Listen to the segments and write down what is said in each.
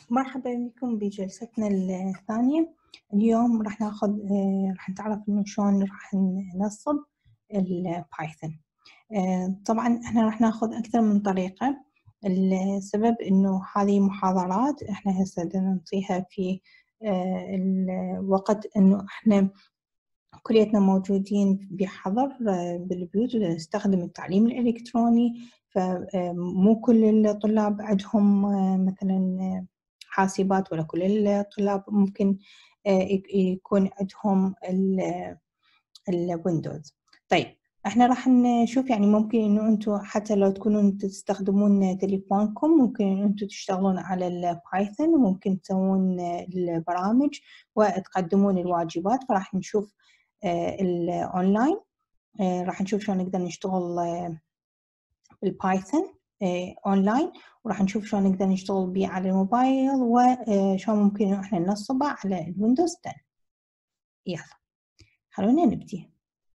مرحبا بكم بجلستنا الثانية. اليوم راح نتعرف إنه شلون راح ننصب البايثون. طبعا احنا راح ناخذ أكثر من طريقة. السبب إنه هذه محاضرات احنا هسه بدنا نعطيها في الوقت إنه احنا كليتنا موجودين بحضر بالبيوت ونستخدم التعليم الإلكتروني، فمو كل الطلاب عندهم مثلا حاسبات، ولا كل الطلاب ممكن يكون عندهم الويندوز. طيب احنا راح نشوف يعني ممكن انه انتم حتى لو تكونوا تستخدمون تليفونكم ممكن انه انتم تشتغلون على البايثون، وممكن تسوون البرامج وتقدمون الواجبات. فراح نشوف الاونلاين، راح نشوف شلون نقدر نشتغل بالبايثون اونلاين، وراح نشوف شلون نقدر نشتغل بيه على الموبايل، وشلون ممكن احنا ننصبه على الويندوز 10. يلا خلونا نبدي.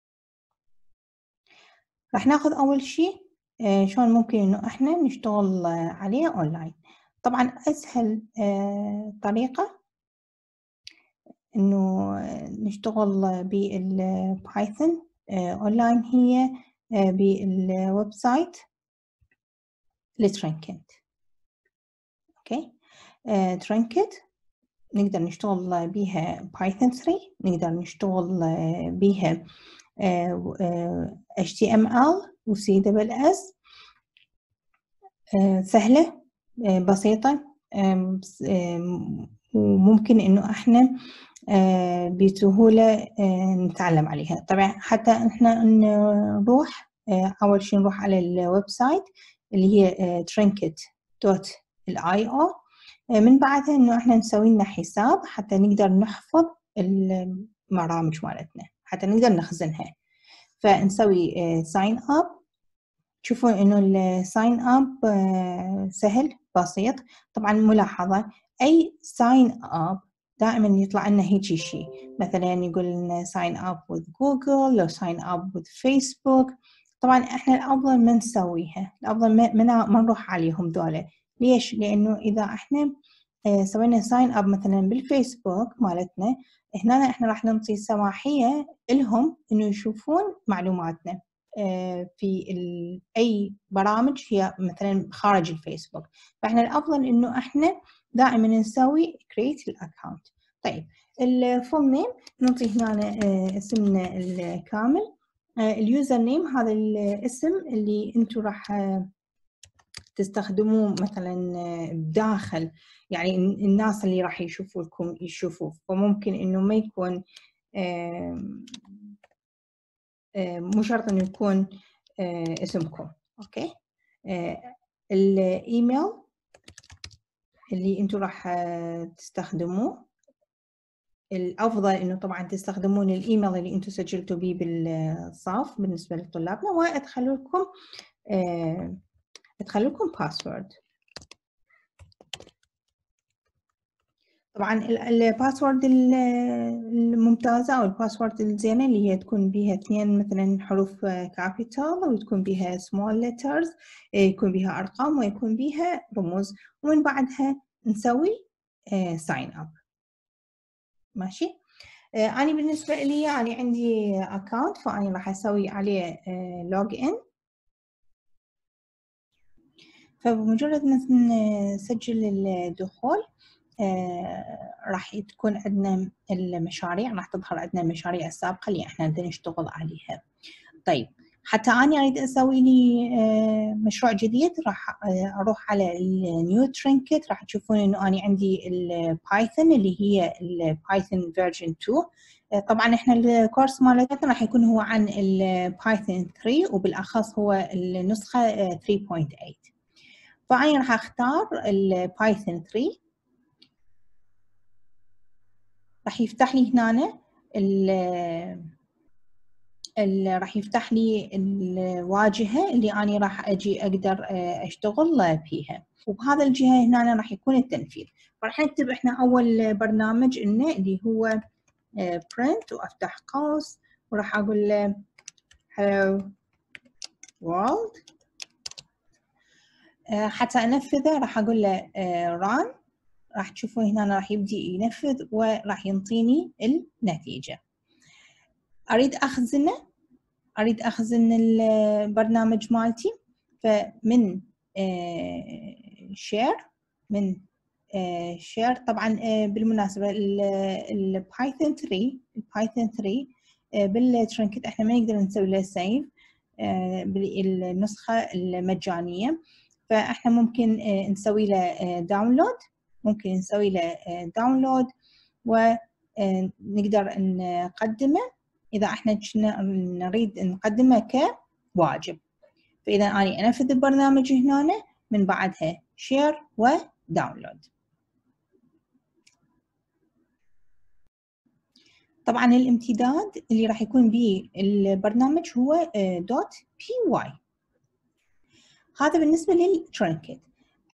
راح ناخذ اول شيء شلون ممكن انه احنا نشتغل عليه اونلاين. طبعا اسهل طريقة انه نشتغل بالبايثون اونلاين هي بالويب سايت لترنكت. اوكي، ترنكت نقدر نشتغل بيها بايثون 3، نقدر نشتغل بيها HTML و CSS. سهلة بسيطة، وممكن انه احنا بسهولة نتعلم عليها. طبعا حتى احنا نروح اول شيء نروح على الويب سايت اللي هي trinket.io. من بعدها انه احنا نسوي لنا حساب حتى نقدر نحفظ المرامج مالتنا، حتى نقدر نخزنها. فنسوي sign up. تشوفون انه الساين اب سهل بسيط. طبعا ملاحظة اي ساين اب دائما يطلع لنا هيك شيء، مثلا يقول لنا ساين اب with جوجل لو ساين اب with فيسبوك. طبعا احنا الافضل ما نسويها، الافضل ما نروح عليهم دولة. ليش؟ لانه اذا احنا سوينا ساين اب مثلا بالفيسبوك مالتنا، هنا احنا راح نعطي سماحية لهم انه يشوفون معلوماتنا في أي برامج هي مثلا خارج الفيسبوك. فإحنا الأفضل إنه إحنا دائما نسوي create الأكاونت. طيب الفول نيم نعطي هنا اسمنا الكامل. اليوزر نيم هذا الاسم اللي انتم راح تستخدموه مثلا داخل، يعني الناس اللي راح يشوفوكم يشوفوه، فممكن انه ما يكون مو شرط انه يكون اسمكم. اوكي، الايميل اللي انتم راح تستخدموه، الافضل انه طبعا تستخدمون الايميل اللي انتم سجلتوا به بالصف بالنسبه لطلابنا، وادخلوا لكم باسورد. طبعا الباسورد الممتازة أو الباسورد الزينة اللي هي تكون بها 2 مثلا حروف كابيتال، وتكون بها small letters، يكون بها أرقام ويكون بها رموز، ومن بعدها نسوي sign up. ماشي. أنا بالنسبة لي أنا عندي account، فأنا راح أسوي عليه log in. فبمجرد ما نسجل الدخول راح تكون عندنا المشاريع، راح تظهر عندنا المشاريع السابقة اللي احنا بدنا نشتغل عليها. طيب حتى أنا أريد أسوي لي مشروع جديد، راح أروح على النيو ترينكت. راح تشوفون إنه أنا عندي البايثون اللي هي البايثون فيرجن 2. طبعا احنا الكورس مالتنا راح يكون هو عن البايثون 3، وبالأخص هو النسخة 3.8. فأنا راح أختار البايثون 3. راح يفتح لي هنا راح يفتح لي الواجهة اللي أنا راح أجي أقدر أشتغل فيها، وبهذا الجهة هنا راح يكون التنفيذ. راح نكتب إحنا أول برنامج إنه اللي هو print، وأفتح قوس وراح أقول له hello world. حتى أنفذه راح أقول له run راح تشوفوا هنا راح يبدي ينفذ وراح ينطيني النتيجة. أريد أخزن البرنامج مالتي، فمن شير شير. طبعا بالمناسبة البايثون 3 بالترنكت احنا ما نقدر نسوي له سيف بالنسخة المجانية، فاحنا ممكن نسوي له داونلود، ونقدر نقدمه إذا احنا نريد نقدمه كواجب. فإذا أنا أنفذ البرنامج هنا، من بعدها شير وداونلود. طبعا الامتداد اللي راح يكون به البرنامج هو .py. هذا بالنسبة للترنكت.